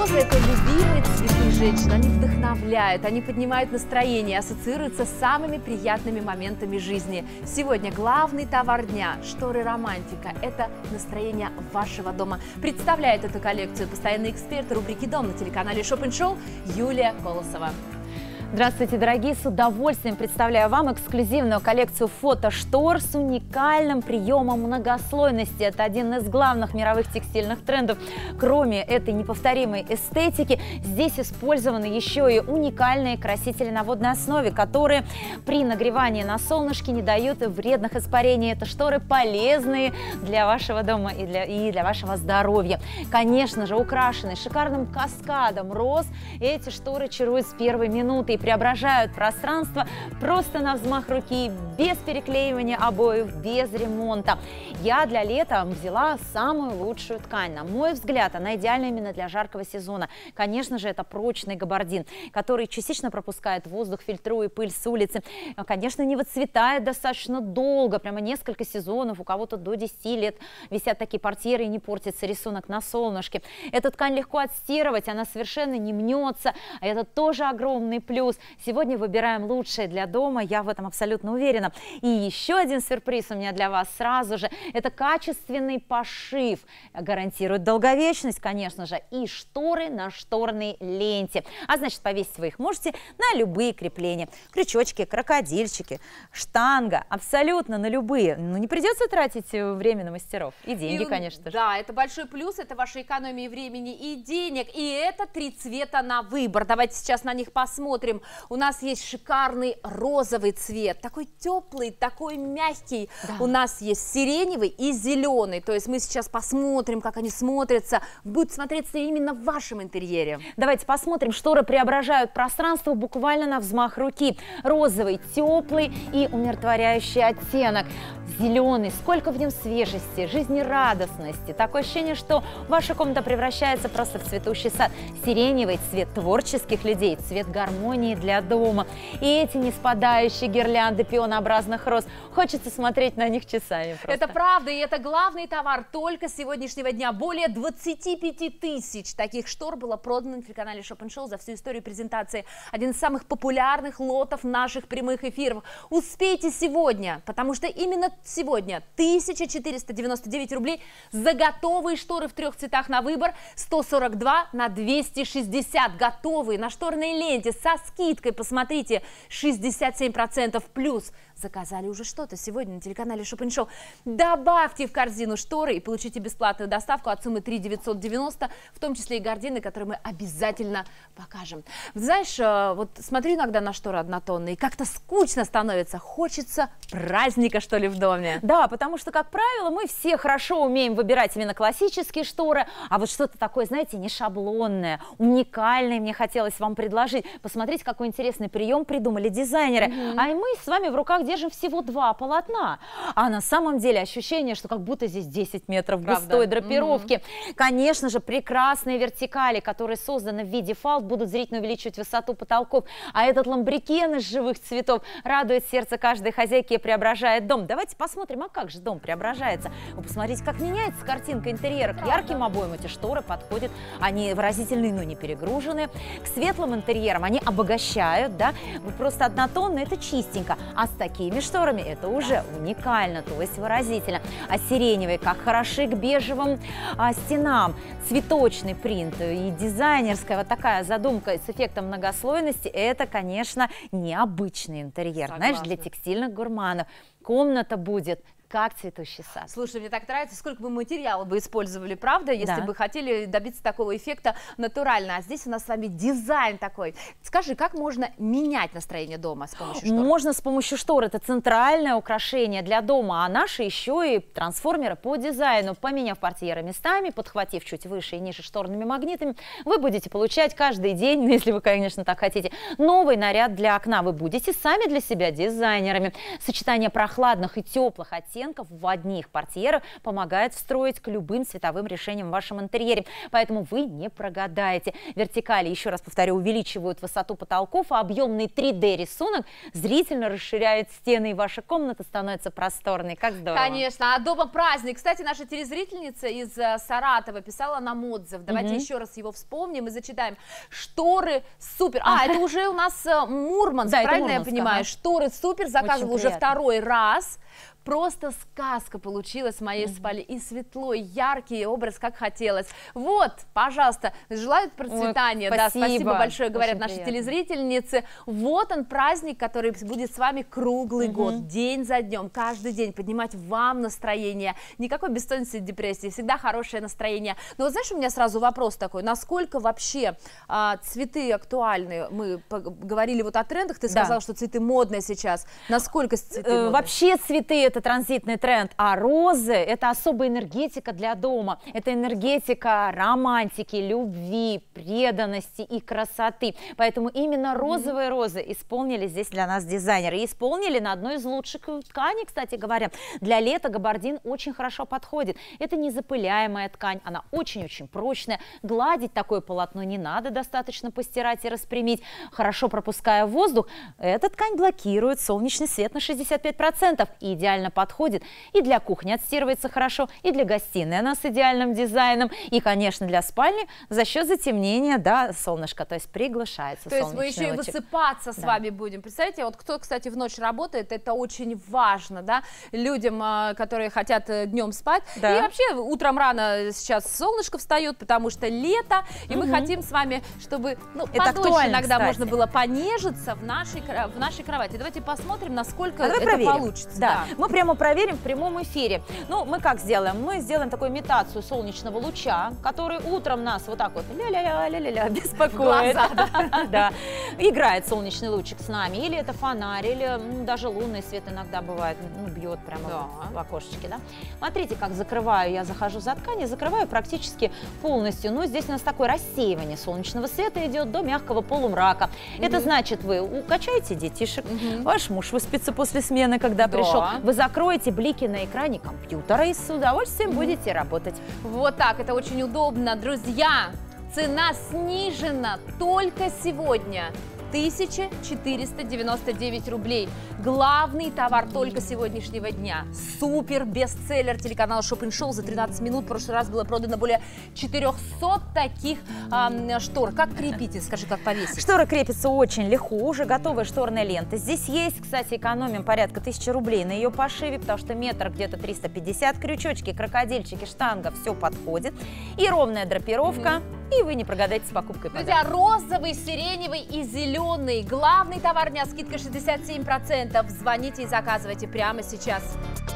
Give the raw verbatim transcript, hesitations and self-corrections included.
Розы – это любимые цветы женщин. Они вдохновляют, они поднимают настроение, ассоциируются с самыми приятными моментами жизни. Сегодня главный товар дня – шторы романтика. Это настроение вашего дома. Представляет эту коллекцию постоянный эксперт рубрики «Дом» на телеканале Шоп энд Шоу Юлия Колосова. Здравствуйте, дорогие! С удовольствием представляю вам эксклюзивную коллекцию фотоштор с уникальным приемом многослойности. Это один из главных мировых текстильных трендов. Кроме этой неповторимой эстетики, здесь использованы еще и уникальные красители на водной основе, которые при нагревании на солнышке не дают вредных испарений. Это шторы полезные для вашего дома и для, и для вашего здоровья. Конечно же, украшены шикарным каскадом роз. Эти шторы чаруют с первой минуты и преображают пространство просто на взмах руки, без переклеивания обоев, без ремонта. Я для лета взяла самую лучшую ткань. На мой взгляд, она идеальна именно для жаркого сезона. Конечно же, это прочный габардин, который частично пропускает воздух, фильтруя пыль с улицы. Конечно, не выцветает достаточно долго, прямо несколько сезонов, у кого-то до десяти лет висят такие портьеры и не портится рисунок на солнышке. Эту ткань легко отстирывать, она совершенно не мнется, а это тоже огромный плюс. Сегодня выбираем лучшее для дома, я в этом абсолютно уверена. И еще один сюрприз у меня для вас сразу же. Это качественный пошив. Гарантирует долговечность, конечно же, и шторы на шторной ленте. А значит, повесить вы их можете на любые крепления. Крючочки, крокодильчики, штанга, абсолютно на любые. Но не придется тратить время на мастеров. И деньги, и, конечно же. Да, это большой плюс, это ваша экономия времени и денег. И это три цвета на выбор. Давайте сейчас на них посмотрим. У нас есть шикарный розовый цвет, такой теплый, такой мягкий. Да. У нас есть сиреневый и зеленый. То есть мы сейчас посмотрим, как они смотрятся, будут смотреться именно в вашем интерьере. Давайте посмотрим. Шторы преображают пространство буквально на взмах руки. Розовый, теплый и умиротворяющий оттенок. Зеленый, сколько в нем свежести, жизнерадостности. Такое ощущение, что ваша комната превращается просто в цветущий сад. Сиреневый цвет творческих людей, цвет гармонии для дома. И эти не спадающие гирлянды пионообразных роз. Хочется смотреть на них часами просто. Это правда, и это главный товар только с сегодняшнего дня. Более двадцати пяти тысяч таких штор было продано на телеканале Шоп энд Шоу за всю историю презентации. Один из самых популярных лотов наших прямых эфиров. Успейте сегодня, потому что именно сегодня тысяча четыреста девяносто девять рублей за готовые шторы в трех цветах на выбор, сто сорок два на двести шестьдесят. Готовые на шторной ленте со скидкой, посмотрите, шестьдесят семь процентов плюс. Заказали уже что-то сегодня на телеканале Шоп энд Шоу. Добавьте в корзину шторы и получите бесплатную доставку от суммы три девятьсот девяносто, в том числе и гардины, которые мы обязательно покажем. Знаешь, вот смотрю иногда на шторы однотонные, как-то скучно становится, хочется праздника, что ли, в доме. Да, потому что, как правило, мы все хорошо умеем выбирать именно классические шторы, а вот что-то такое, знаете, не шаблонное, уникальное мне хотелось вам предложить. Посмотрите, какой интересный прием придумали дизайнеры. Mm-hmm. А и мы с вами в руках держим всего два полотна. А на самом деле ощущение, что как будто здесь десять метров густой драпировки. Mm-hmm. Конечно же, прекрасные вертикали, которые созданы в виде фалд, будут зрительно увеличивать высоту потолков. А этот ламбрекен из живых цветов радует сердце каждой хозяйки и преображает дом. Давайте посмотрим, а как же дом преображается. Вы посмотрите, как меняется картинка интерьера. К ярким обоям эти шторы подходят. Они выразительные, но не перегружены. К светлым интерьерам они обогащают, да. Вы просто однотонные, это чистенько. А с такими шторами это уже уникально, то есть выразительно. А сиреневые как хороши к бежевым а, стенам. Цветочный принт и дизайнерская вот такая задумка с эффектом многослойности, это, конечно, необычный интерьер. Согласна. Знаешь, для текстильных гурманов. Комната будет как цветущий сад. Слушай, мне так нравится, сколько бы материала бы использовали, правда, если да. бы хотели добиться такого эффекта натурально. А здесь у нас с вами дизайн такой. Скажи, как можно менять настроение дома с помощью штор? Можно с помощью штор. Это центральное украшение для дома, а наши еще и трансформеры по дизайну. Поменяв портьеры местами, подхватив чуть выше и ниже шторными магнитами, вы будете получать каждый день, ну, если вы, конечно, так хотите, новый наряд для окна. Вы будете сами для себя дизайнерами. Сочетание прохладных и теплых оттенков оттенков в одних портьерах помогает встроить к любым цветовым решениям в вашем интерьере. Поэтому вы не прогадаете. Вертикали, еще раз повторю, увеличивают высоту потолков, а объемный три дэ рисунок зрительно расширяет стены, и ваша комната становится просторной. Как здорово. Конечно. А дома праздник. Кстати, наша телезрительница из Саратова писала нам отзыв. Давайте угу. еще раз его вспомним и зачитаем. Шторы супер. А, а это уже у нас Мурманск, да, правильно я понимаю? Ага. Шторы супер, заказывала уже второй раз. Просто сказка получилась в моей mm-hmm. спальне. И светло, и яркий образ, как хотелось. Вот, пожалуйста, желают процветания. Ой, да, спасибо. спасибо большое, говорят очень наши приятно. телезрительницы. Вот он, праздник, который будет с вами круглый mm-hmm. год, день за днем, каждый день, поднимать вам настроение. Никакой бессонницы, депрессии, всегда хорошее настроение. Но вот знаешь, у меня сразу вопрос такой, насколько вообще а, цветы актуальны? Мы говорили вот о трендах, ты сказала, да. что цветы модные сейчас. Насколько цветы модные? Вообще цветы это транзитный тренд, а розы – это особая энергетика для дома. Это энергетика романтики, любви, преданности и красоты. Поэтому именно розовые mm-hmm. розы исполнили здесь для нас дизайнеры. И исполнили на одной из лучших тканей, кстати говоря. Для лета габардин очень хорошо подходит. Это незапыляемая ткань, она очень-очень прочная. Гладить такое полотно не надо, достаточно постирать и распрямить. Хорошо пропуская воздух, эта ткань блокирует солнечный свет на шестьдесят пять процентов. И идеально подходит и для кухни, отстирывается хорошо, и для гостиной она с идеальным дизайном, и, конечно, для спальни за счет затемнения, да, солнышко, то есть приглашается солнечный лучик. То есть мы еще лучик. и высыпаться да. с вами будем. Представляете, вот кто, кстати, в ночь работает, это очень важно, да, людям, которые хотят днем спать. Да. И вообще утром рано сейчас солнышко встает, потому что лето, и угу. мы хотим с вами, чтобы ну, это подольше иногда кстати. можно было понежиться в нашей, в нашей кровати. Давайте посмотрим, насколько а это проверим. получится. Да. Да. Мы прямо проверим в прямом эфире. Ну, мы как сделаем? Мы сделаем такую имитацию солнечного луча, который утром нас вот так вот ля-ля-ля-ля-ля беспокоит. Да. Играет солнечный лучик с нами. Или это фонарь, или ну, даже лунный свет иногда бывает, ну, бьет прямо да. вот в окошечке. Да? Смотрите, как закрываю. Я захожу за ткань и закрываю практически полностью. Ну, здесь у нас такое рассеивание солнечного света идет до мягкого полумрака. Mm-hmm. Это значит, вы укачаете детишек, mm-hmm. ваш муж выспится после смены, когда да. пришел. Вы закроете блики на экране компьютера и с удовольствием mm-hmm. будете работать. Вот так, это очень удобно. Друзья, цена снижена только сегодня. тысяча четыреста девяносто девять рублей. Главный товар только сегодняшнего дня. Супер бестселлер телеканала Шоппинг Шоу. За тринадцать минут в прошлый раз было продано более четырёхсот таких э, штор. Как крепите? Скажи, как повесить? Шторы крепятся очень легко. Уже готовая шторная лента. Здесь есть, кстати, экономим порядка тысячи рублей на ее пошиве, потому что метр где-то триста пятьдесят. Крючочки, крокодильчики, штанга, все подходит. И ровная драпировка. Mm-hmm. И вы не прогадаете с покупкой. Друзья, розовый, сиреневый и зеленый. Главный товар дня, скидка шестьдесят семь процентов. Звоните и заказывайте прямо сейчас.